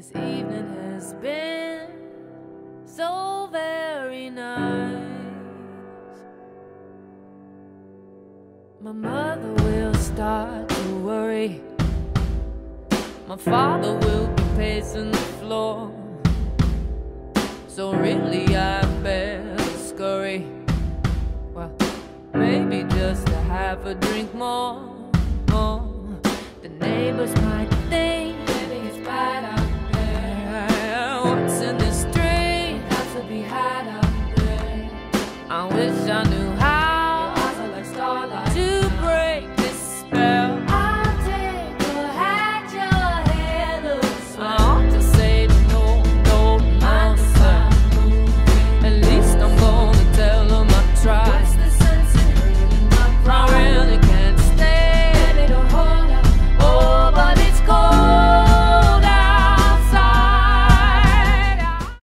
This evening has been so very nice. My mother will start to worry. My father will be pacing the floor. So really I better scurry. Well, maybe just to have a drink more. The neighbors might think maybe it's bad out there. What's in this drink? Got to be had out there. I wish I knew